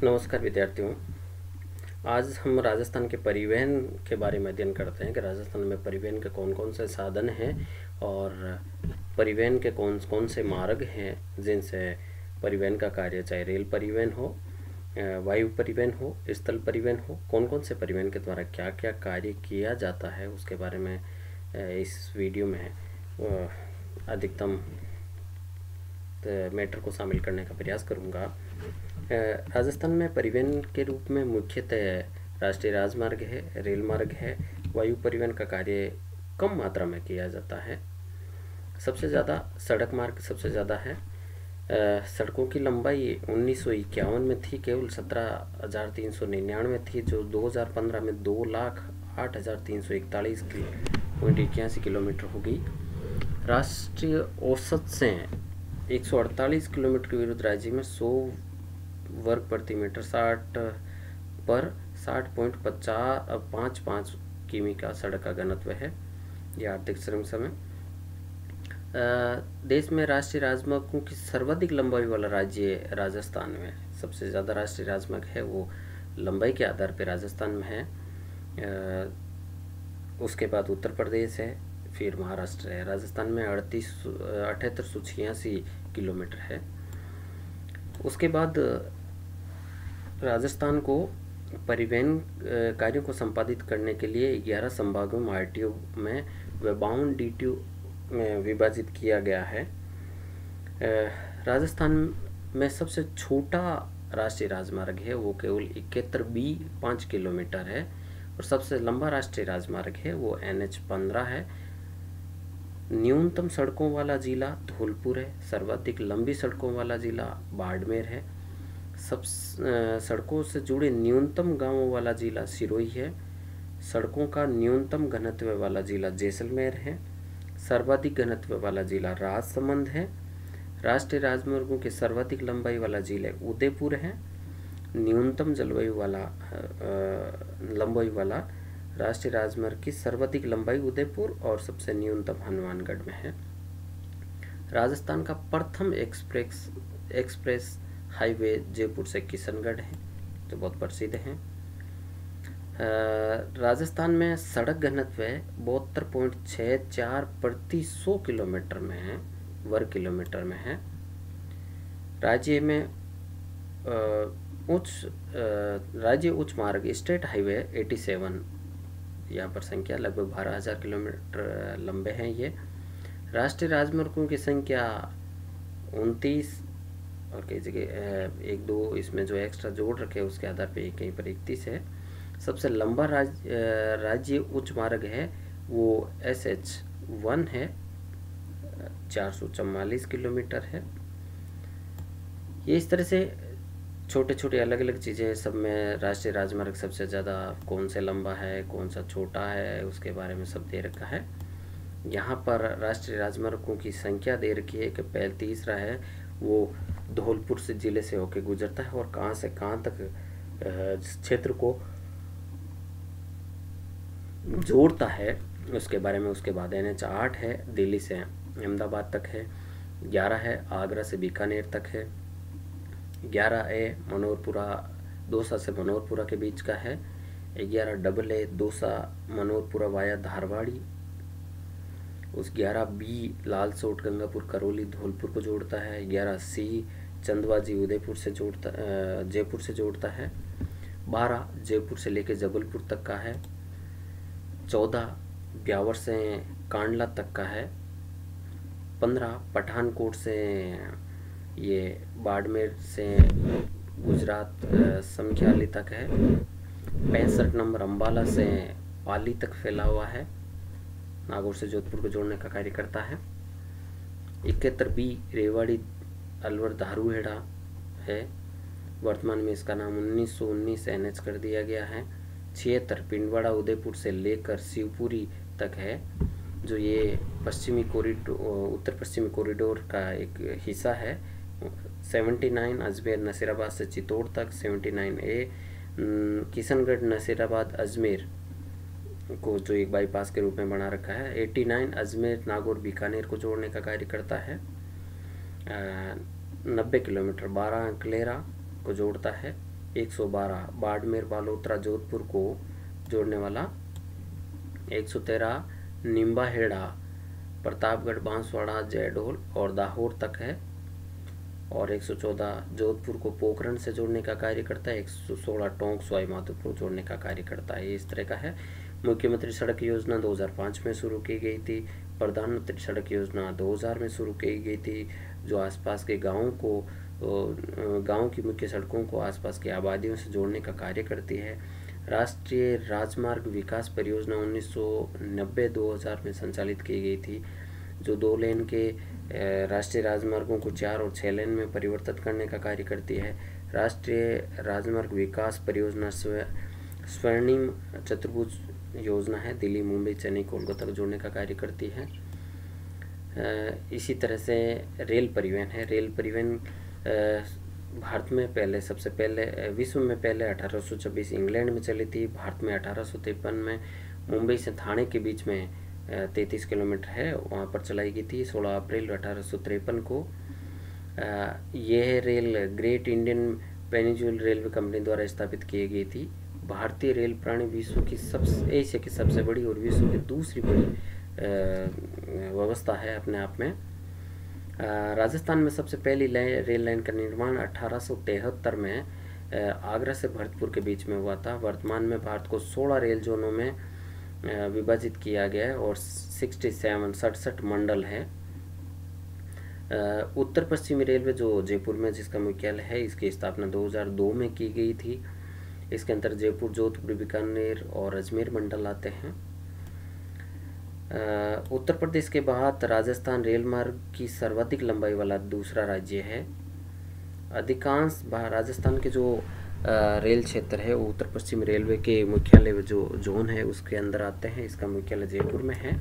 नमस्कार विद्यार्थियों। आज हम राजस्थान के परिवहन के बारे में अध्ययन करते हैं कि राजस्थान में परिवहन के कौन कौन से साधन हैं और परिवहन के कौन कौन से मार्ग हैं जिनसे परिवहन का कार्य, चाहे रेल परिवहन हो, वायु परिवहन हो, स्थल परिवहन हो, कौन कौन से परिवहन के द्वारा क्या क्या कार्य किया जाता है, उसके बारे में इस वीडियो में अधिकतम मैटर को शामिल करने का प्रयास करूँगा। राजस्थान में परिवहन के रूप में मुख्यतः राष्ट्रीय राजमार्ग है, रेल मार्ग है, वायु परिवहन का कार्य कम मात्रा में किया जाता है। सबसे ज़्यादा सड़क मार्ग सबसे ज़्यादा है। सड़कों की लंबाई 1951 में थी केवल 17,399 थी, जो 2015 में 2,08,341.81 किलोमीटर होगी। राष्ट्रीय औसत से 148 किलोमीटर के विरुद्ध राज्य में 100 वर्ग प्रति मीटर 60.55 किमी का सड़क का घनत्व है। यह आर्थिक श्रम समय। देश में राष्ट्रीय राजमार्गों की सर्वाधिक लंबाई वाला राज्य राजस्थान में सबसे ज़्यादा राष्ट्रीय राजमार्ग है, वो लंबाई के आधार पर राजस्थान में है। उसके बाद उत्तर प्रदेश है, फिर महाराष्ट्र है। राजस्थान में 7886 किलोमीटर है। उसके बाद राजस्थान को परिवहन कार्यों को संपादित करने के लिए 11 संभागों में आरटीओ में व 52 डीटीओ में विभाजित किया गया है। राजस्थान में सबसे छोटा राष्ट्रीय राजमार्ग है, वो केवल 71B 5 किलोमीटर है, और सबसे लंबा राष्ट्रीय राजमार्ग है वो NH 15 है। न्यूनतम सड़कों वाला जिला धौलपुर है। सर्वाधिक लंबी सड़कों वाला जिला बाड़मेर है। सब सड़कों से जुड़े न्यूनतम गांवों वाला जिला सिरोही है। सड़कों का न्यूनतम घनत्व वाला जिला जैसलमेर है। सर्वाधिक घनत्व वाला जिला राजसमंद है। राष्ट्रीय राजमार्गों के सर्वाधिक लंबाई वाला जिला उदयपुर है। न्यूनतम लंबाई वाला राष्ट्रीय राजमार्ग की सर्वाधिक लंबाई उदयपुर और सबसे न्यूनतम हनुमानगढ़ में है। राजस्थान का प्रथम एक्सप्रेस हाईवे जयपुर से किशनगढ़ है, जो बहुत प्रसिद्ध है। राजस्थान में सड़क घनत्व 72.64 प्रति 100 किलोमीटर में है, वर्ग किलोमीटर में है। राज्य में राज्य उच्च मार्ग स्टेट हाईवे 87, यहाँ पर संख्या लगभग 12,000 किलोमीटर लंबे हैं ये। राष्ट्रीय राजमार्गों की संख्या 29 और कई जगह 1-2 इसमें जो एक्स्ट्रा जोड़ रखे हैं उसके आधार पे कहीं पर 31 है। सबसे लंबा राज्य उच्च मार्ग है वो SH 1 है, 444 किलोमीटर है। ये इस तरह से छोटे छोटे अलग अलग चीज़ें सब में राष्ट्रीय राजमार्ग सबसे ज़्यादा कौन से लंबा है, कौन सा छोटा है, उसके बारे में सब दे रखा है। यहाँ पर राष्ट्रीय राजमार्गों की संख्या दे रखी है कि तीसरा है वो धौलपुर से जिले से होकर गुजरता है और कहाँ से कहाँ तक क्षेत्र को जोड़ता है उसके बारे में। उसके बाद NH 8 है, दिल्ली से अहमदाबाद तक है। 11 है, आगरा से बीकानेर तक है। 11A मनोरपुरा दौसा से मनोरपुरा के बीच का है। 11AA Dausa मनोरपुरा via Dharwadi. उस 11B लालसोट गंगापुर करौली धौलपुर को जोड़ता है। 11C चंदवाजी उदयपुर से जयपुर से जोड़ता है। 12 जयपुर से लेकर जबलपुर तक का है। 14 ब्यावर से कांडला तक का है। 15 पठानकोट से ये बाड़मेर से गुजरात समख्याली तक है। 65 नंबर अम्बाला से पाली तक फैला हुआ है, नागौर से जोधपुर को जोड़ने का कार्य करता है। 71B रेवाड़ी अलवर धारूहेड़ा है। वर्तमान में इसका नाम 1919 NH कर दिया गया है। 76 पिंडवाड़ा उदयपुर से लेकर शिवपुरी तक है, जो ये उत्तर पश्चिमी कॉरिडोर का एक हिस्सा है। 79 अजमेर नसीराबाद से चित्तौड़ तक। 79A किशनगढ़ नसीराबाद अजमेर को जो एक बाईपास के रूप में बना रखा है। 89 अजमेर नागौर बीकानेर को जोड़ने का कार्य करता है। 90 किलोमीटर 12 अंकलेरा को जोड़ता है। 112 बाड़मेर बालोतरा जोधपुर को जोड़ने वाला, 113 निम्बाहेड़ा प्रतापगढ़ बांसवाड़ा जयडोल और दाहोद तक है, और 114 जोधपुर को पोखरण से जोड़ने का कार्य करता है, 116 टोंक सवाई माधोपुर जोड़ने का कार्य करता है। ये इस तरह का है। मुख्यमंत्री सड़क योजना 2005 में शुरू की गई थी। प्रधानमंत्री सड़क योजना 2000 में शुरू की गई थी, जो आसपास के गाँव की मुख्य सड़कों को आसपास की आबादियों से जोड़ने का कार्य करती है। राष्ट्रीय राजमार्ग विकास परियोजना 1990-2000 में संचालित की गई थी, जो 2 लेन के राष्ट्रीय राजमार्गों को 4 और 6 लेन में परिवर्तित करने का कार्य करती है। राष्ट्रीय राजमार्ग विकास परियोजना स्वर्णिम चतुर्भुज योजना है, दिल्ली मुंबई चेन्नई कोलकाता को जोड़ने का कार्य करती है। इसी तरह से रेल परिवहन है। रेल परिवहन भारत में सबसे पहले विश्व में पहले 1826 इंग्लैंड में चली थी। भारत में 1853 में मुंबई से थाने के बीच में 33 किलोमीटर है, वहाँ पर चलाई गई थी 16 अप्रैल 1853 को। यह rail great Indian peninsular railway company द्वारा स्थापित की गई थी। भारतीय रेल प्रणाली एशिया की सबसे बड़ी और विश्व की दूसरी बड़ी व्यवस्था है अपने आप में। राजस्थान में सबसे पहली रेल लाइन का निर्माण 1873 में आगरा से भरतपुर के बीच में हुआ था। वर्तमान में भारत को 16 रेल जोनों में विभाजित किया गया है और 67 मंडल है। उत्तर पश्चिमी रेलवे जो जयपुर में जिसका मुख्यालय है, इसकी स्थापना 2002 में की गई थी। इसके अंदर जयपुर, जोधपुर, बीकानेर और अजमेर मंडल आते हैं। उत्तर प्रदेश के बाद राजस्थान रेल मार्ग की सर्वाधिक लंबाई वाला दूसरा राज्य है। अधिकांश राजस्थान के जो रेल क्षेत्र है वो उत्तर पश्चिम रेलवे के मुख्यालय जो जोन है उसके अंदर आते हैं। इसका मुख्यालय जयपुर में है।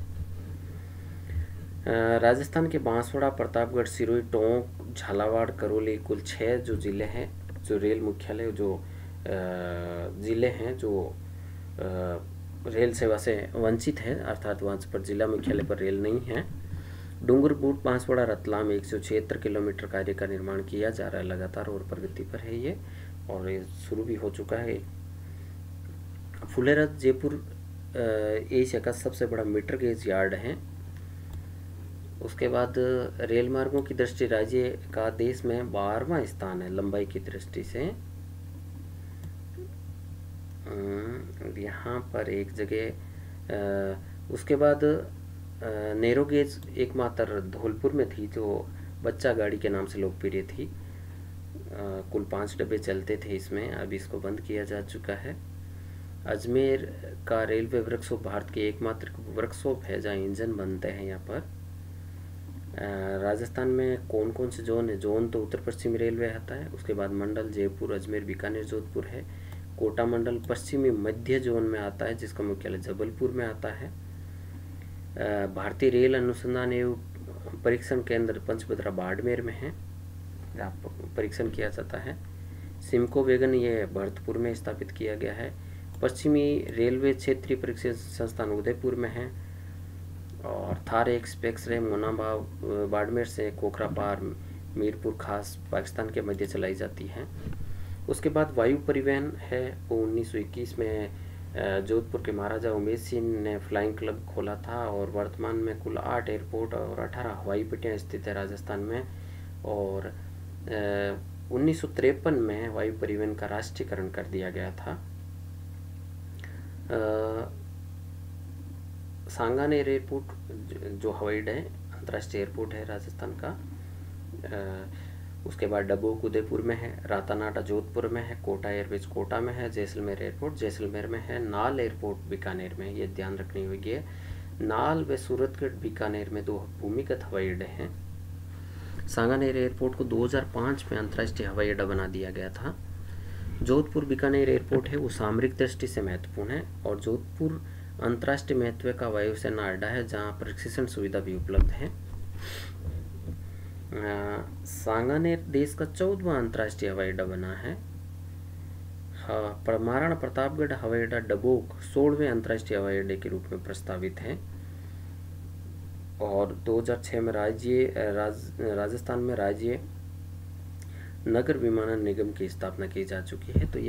राजस्थान के बांसवाड़ा, प्रतापगढ़, सिरोही, टोंक, झालावाड़, करौली कुल 6 जो जिले हैं, जो रेल मुख्यालय जो जिले हैं जो रेल सेवा से वंचित है, अर्थात वहाँ पर जिला मुख्यालय पर रेल नहीं है। डूंगरपुर, बांसवाड़ा, रतलाम 176 किलोमीटर कार्य का निर्माण किया जा रहा है लगातार और प्रगति पर है ये, और ये शुरू भी हो चुका है। फुलेरा जयपुर एशिया का सबसे बड़ा मीटर गेज यार्ड है। उसके बाद रेल मार्गों की दृष्टि राज्य का देश में 12वां स्थान है लंबाई की दृष्टि से। यहाँ पर एक जगह उसके बाद नैरो गेज एकमात्र धौलपुर में थी, जो बच्चा गाड़ी के नाम से लोकप्रिय थी। कुल 5 डब्बे चलते थे इसमें, अब इसको बंद किया जा चुका है। अजमेर का रेलवे वर्कशॉप भारत के एकमात्र वर्कशॉप है जहाँ इंजन बनते हैं यहाँ पर। राजस्थान में कौन कौन से जोन है? जोन तो उत्तर पश्चिमी रेलवे आता है, उसके बाद मंडल जयपुर, अजमेर, बीकानेर, जोधपुर है। कोटा मंडल पश्चिमी मध्य जोन में आता है जिसका मुख्यालय जबलपुर में आता है। भारतीय रेल अनुसंधान एवं परीक्षण केंद्र पंचभद्रा बाड़मेर में है, जहाँ परीक्षण किया जाता है। सिमको वैगन ये भरतपुर में स्थापित किया गया है। पश्चिमी रेलवे क्षेत्रीय परीक्षण संस्थान उदयपुर में है। और थार एक्सप्रेस रे मोनाबा बाड़मेर से कोकरापार, मीरपुर खास पाकिस्तान के मध्य चलाई जाती है। उसके बाद वायु परिवहन है, वो 1921 में जोधपुर के महाराजा उमेश सिंह ने फ्लाइंग क्लब खोला था, और वर्तमान में कुल 8 एयरपोर्ट और 18 हवाई पट्टियाँ स्थित है राजस्थान में। और 1953 में वायु परिवहन का राष्ट्रीयकरण कर दिया गया था। सांगानेर एयरपोर्ट जो हवाई अड्डा है, अंतर्राष्ट्रीय एयरपोर्ट है राजस्थान का। उसके बाद डबोक उदयपुर में है, रातानाडा जोधपुर में है, कोटा एयरवेज कोटा में है, जैसलमेर एयरपोर्ट जैसलमेर में है, नाल एयरपोर्ट बीकानेर में, ये ध्यान रखनी होगी है। नाल व सूरतगढ़ बीकानेर में 2 भूमिगत हवाई अड्डे हैं। सांगानेर एयरपोर्ट को 2005 में अंतर्राष्ट्रीय हवाई अड्डा बना दिया गया था। जोधपुर बीकानेर एयरपोर्ट है वो सामरिक दृष्टि से महत्वपूर्ण है, और जोधपुर अंतर्राष्ट्रीय महत्व का वायुसेना अड्डा है जहाँ प्रशिक्षण सुविधा भी उपलब्ध है। सांगानेर देश का 14वां अंतर्राष्ट्रीय हवाई अड्डा बना है। महाराणा प्रतापगढ़ हवाई अड्डा डबोक 16वें अंतर्राष्ट्रीय हवाई अड्डे के रूप में प्रस्तावित है। और 2006 में राजस्थान में राज्य नगर विमानन निगम की स्थापना की जा चुकी है। तो ये